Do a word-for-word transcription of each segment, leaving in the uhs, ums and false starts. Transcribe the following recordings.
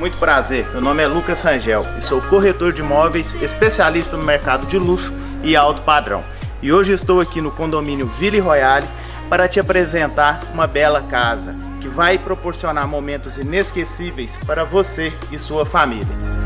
Muito prazer, meu nome é Lucas Rangel e sou corretor de imóveis, especialista no mercado de luxo e alto padrão. E hoje estou aqui no condomínio Villa Royale para te apresentar uma bela casa que vai proporcionar momentos inesquecíveis para você e sua família.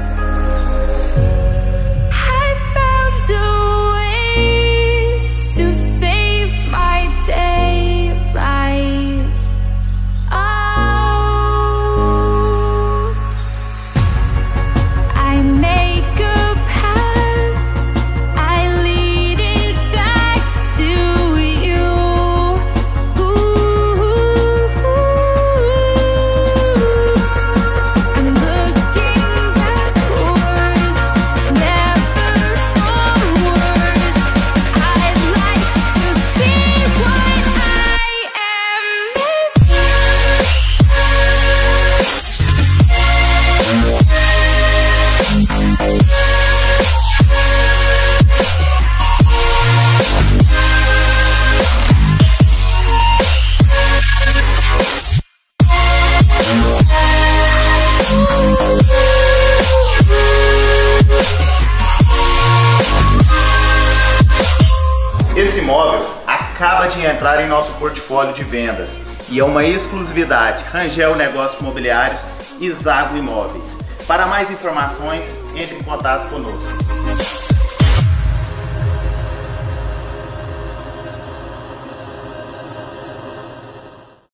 Esse imóvel acaba de entrar em nosso portfólio de vendas e é uma exclusividade Rangel Negócios Imobiliários e Zago Imóveis. Para mais informações, entre em contato conosco.